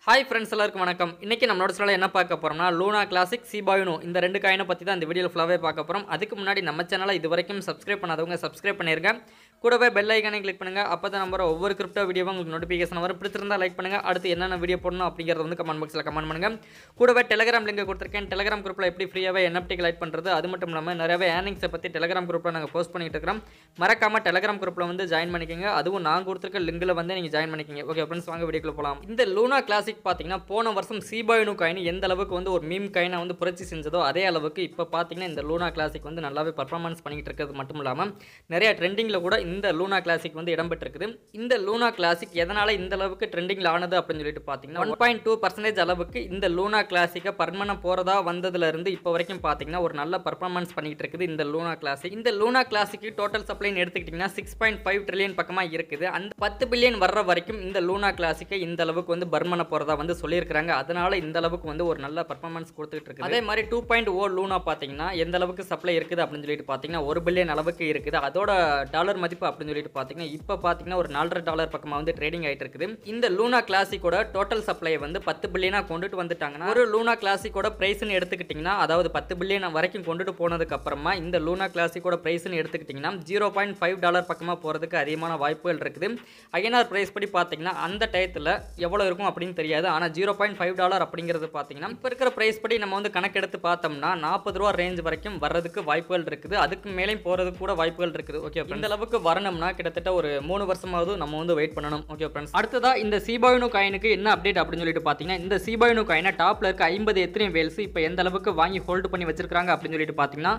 Hi friends எல்லாருக்கும் வணக்கம். இன்றைக்கி நம்மளோட சேனலில் என்ன பார்க்க போகிறோம்னா லூனா கிளாசிக் சிபாயுனோ இந்த ரெண்டு காயினை பற்றி தான் இந்த வீடியோவில் ஃபுல்லாகவே பார்க்க போகிறோம். அதுக்கு முன்னாடி நம்ம சேனலை இது வரைக்கும் சப்ஸ்கிரைப் பண்ணாதவங்க சப்ஸ்கிரைப் பண்ணிருங்க. கூடவே பெல் ஐக்கானை கிளிக் பண்ணுங்கள். அப்போ தான் நம்ம ஒவ்வொரு கிரிப்டோ வீடியோவும் உங்களுக்கு நோட்டிஃபிகேஷன் வரும். பிடிச்சிருந்தா லைக் பண்ணுங்கள். அடுத்து என்னென்ன வீடியோ போடணும் அப்படிங்கிறத வந்து கமெண்ட் பாக்ஸில் கமெண்ட் பண்ணுங்கள். கூடவே டெலிகிராம் லிங்க் கொடுத்துருக்கேன். டெலிகிராம் குரூப்பில் எப்படி ஃப்ரீயாகவே NFT கலெக்ட் பண்ணுறது, அது மட்டும் இல்லாமல் நிறையவே ஏர்னிங்ஸை பற்றி டெலிகிராம் குரூப்பில் நாங்கள் போஸ்ட் பண்ணிட்டு இருக்கிறோம். மறக்காமல் டெலிகிராம் குரூப்பில் வந்து ஜாயின் பண்ணிக்கோங்க. அதுவும் நான் கொடுத்துருக்க லிங்கில் வந்து நீங்கள் ஜாயின் பண்ணிக்கோங்க. ஓகே ஃப்ரெண்ட்ஸ், வாங்க வீடியோக்குள்ள போகலாம். இந்த லூனா கிளாசிக் பார்த்தீங்கன்னா போன வருஷம் சிபாயுனோ காயின் எந்த அளவுக்கு வந்து ஒரு மீம் காயினை வந்து புரட்சி செஞ்சதோ அதே அளவுக்கு இப்போ பார்த்தீங்கன்னா இந்த லூனா கிளாசிக் வந்து நல்லாவே பர்ஃபார்மன்ஸ் பண்ணிட்டு இருக்கிறது மட்டும் இல்லாமல் நிறைய ட்ரெண்டிங்கில் கூட இந்த லூனா கிளாசிக் வந்து இடம்பெற்றிருக்குது. இந்த லூனா கிளாசிக் எதனால் இந்த அளவுக்கு ட்ரெண்டிங்கில் ஆனது அப்படின்னு சொல்லிட்டு பார்த்தீங்கன்னா 1.2% அளவுக்கு இந்த லூனா கிளாசிக்கை பர்மனன்ட் போகிறதா வந்ததுலேருந்து இப்போ வரைக்கும் பார்த்தீங்கன்னா ஒரு நல்ல பர்ஃபார்மன்ஸ் பண்ணிட்டு இருக்குது இந்த லூனா கிளாசிக். இந்த லூனா கிளாசிக்கு டோட்டல் சப்ளைன்னு எடுத்துக்கிட்டிங்கன்னா 6.5 ட்ரில்லியன் பக்கமாக இருக்குது. அந்த 10 பில்லியன் வர்ற வரைக்கும் இந்த லூனா கிளாசிக்கை இந்த அளவுக்கு வந்து பர்மன போகிறதா வந்து சொல்லியிருக்கிறாங்க. அதனால இந்த அளவுக்கு வந்து ஒரு நல்ல பர்ஃபார்மன்ஸ் கொடுத்துட்டு இருக்கு. அதே மாதிரி 2.0 லூனா பார்த்தீங்கன்னா எந்த அளவுக்கு சப்ளை இருக்குது அப்படின்னு சொல்லிட்டு பார்த்தீங்கன்னா 1 பில்லியன் அளவுக்கு இருக்குது. அதோட டாலர் மதிப்பு அப்படின்னு சொல்லிட்டு பார்த்தீங்கன்னா இப்போ பார்த்தீங்கன்னா ஒரு $4 பக்கமாக வந்து ட்ரேடிங் ஆகிட்டு இருக்குது. இந்த லூனா கிளாசிக்கோட டோட்டல் சப்ளை வந்து 10 பில்லியனாக கொண்டுட்டு வந்துட்டாங்கன்னா ஒரு லூனா கிளாசிக்கோட பிரைஸ்ன்னு எடுத்துக்கிட்டிங்கன்னா அதாவது 10 பில்லியன் வரைக்கும் கொண்டுட்டு போனதுக்கு அப்புறமா இந்த லூனா கிளாசிக்கோட பிரைஸ்ன்னு எடுத்துக்கிட்டிங்கன்னா $0.5 பக்கமாக போகிறதுக்கு அதிகமான வாய்ப்புகள் இருக்குது. ஐஎன்ஆர் பிரைஸ் படி பார்த்தீங்கன்னா அந்த டயத்தில் எவ்வளோ இருக்கும் அப்படின்னு தெரியாது. ஆனால் $0.5 அப்படிங்கிறது பார்த்தீங்கன்னா இப்போ இருக்கிற பிரைஸ் படி நம்ம வந்து கணக்கெடுத்து பார்த்தோம்னா $40 ரேஞ்ச் வரைக்கும் வர்றதுக்கு வாய்ப்புகள் இருக்குது. அதுக்கு மேலே போகிறதுக்கு கூட வாய்ப்புகள் இருக்குது. ஓகே, இந்த அளவுக்கு வரணும்னா கிட்டத்தட்ட ஒரு 3 வருஷமாவது நம்ம வந்து வெயிட் பண்ணணும். ஓகே ஃப்ரெண்ட்ஸ், அடுத்ததா இந்த சிபாயுனோ காயினுக்கு என்ன அப்டேட் அப்படின்னு சொல்லிட்டு பார்த்தீங்கன்னா இந்த சிபாயுனோ காயினை டாப்ல இருக்க 50 எத்தனையும் வேல்ஸ் இப்போ எந்த அளவுக்கு வாங்கி ஹோல்டு பண்ணி வச்சிருக்காங்க அப்படின்னு சொல்லிட்டு பார்த்தீங்கன்னா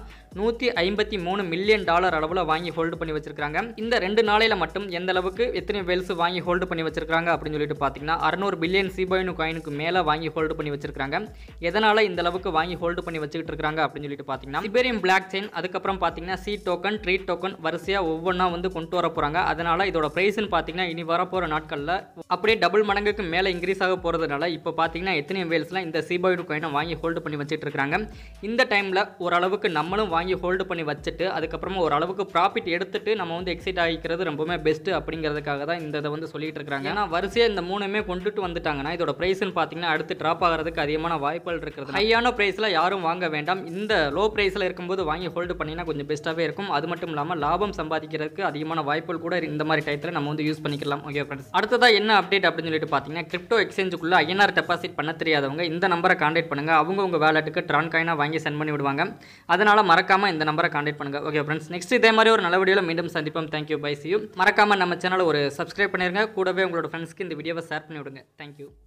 $153 மில்லியன் அளவில் வாங்கி ஹோல்டு பண்ணி வச்சிருக்காங்க. இந்த 2 நாளையில மட்டும் எந்த அளவுக்கு எத்தனை வேல்ஸ் வாங்கி ஹோல்டு பண்ணி வச்சிருக்காங்க அப்படின்னு சொல்லிட்டு பார்த்தீங்கன்னா 600 பில்லியன் சிபாயுனோ காயினுக்கு மேலே வாங்கி ஹோல்டு பண்ணி வச்சிருக்காங்க. எதனால இந்த அளவுக்கு வாங்கி ஹோல்டு பண்ணி வச்சுக்கிட்டு இருக்காங்க அப்படின்னு சொல்லிட்டு பார்த்தீங்கன்னா சிபேரியம் பிளாக் செயின், அதுக்கப்புறம் பார்த்தீங்கன்னா சி டோக்கன், ட்ரீ டோக்கன் வரிசையாக ஒவ்வொன்றா வந்து கொண்டு வர போகிறாங்க. அதனால இதோட ப்ரைஸ்ன்னு பார்த்தீங்கன்னா இனி வரப்போகிற நாட்களில் அப்படியே டபுள் மடங்குக்கு மேலே இன்க்ரீஸ் ஆக போகிறதுனால இப்போ பார்த்தீங்கன்னா எத்தனை வேல்ஸ்லாம் இந்த சிபாயுனோ காயினை வாங்கி ஹோல்டு பண்ணி வச்சுட்டு இருக்காங்க. இந்த டைமில் ஓரளவுக்கு நம்மளும் வாங்கி ஹோல்டு பண்ணி வச்சுட்டு அதுக்கப்புறமா ஓரளவுக்கு ப்ராஃபிட் எடுத்துட்டு நம்ம வந்து எக்ஸைட் ஆகிக்கிறது ரொம்பவே பெஸ்ட் அப்படிங்கிறதுக்காக தான் இந்த இதை வந்து சொல்லிட்டு இருக்காங்க. ஏன்னா வரிசையாக இந்த 3மே கொண்டுட்டு வந்துட்டாங்கன்னா இதோட ப்ரைஸ்ன்னு பார்த்தீங்கன்னா அடுத்து ட்ராப் ஆகிறதுக்கு அதிகமான வாய்ப்புகள் இருக்கிறது. ஹையான பிரைஸில் யாரும் வாங்க வேண்டாம். இந்த லோ பிரைஸில் இருக்கும்போது வாங்கி ஹோல்டு பண்ணினா கொஞ்சம் பெஸ்ட்டாகவே இருக்கும். அது மட்டும் இல்லாமல் லாபம் சம்பாதிக்கிறதுக்கு அதிகமான வாய்ப்புகள் கூட இந்த மாதிரி டயத்தில் நம்ம வந்து யூஸ் பண்ணிக்கலாம். ஓகே ஃப்ரெண்ட்ஸ், அடுத்ததாக என்ன அப்டேட் அப்படின்னு சொல்லிட்டு பார்த்தீங்கன்னா கிரிப்டோ எக்ஸ்சேஞ்சுக்குள்ள ஐஎன்ஆர் டெபாசிட் பண்ண தெரியாதவங்க இந்த நம்பரை கான்டாக்ட் பண்ணுங்க. அவங்க உங்கள் வேலெட்டுக்கு ட்ரான் காயினாக வாங்கி சென்ட் பண்ணி விடுவாங்க. அதனால மறக்காம இந்த நம்பரை கான்டாக்ட் பண்ணுங்க. ஓகே ஃப்ரெண்ட்ஸ், நெக்ஸ்ட் இதே மாதிரி ஒரு நல்ல வீடியோவில் மீண்டும் சந்திப்போம். Thank you, bye, see you. மறக்காம நம்ம சேனலை ஒரு சப்ஸ்கிரைப் பண்ணிருங்க. கூடவே உங்களோட ஃப்ரெண்ட்ஸ்க்கு இந்த வீடியோவை ஷேர் பண்ணி விடுங்க. தேங்க்யூ.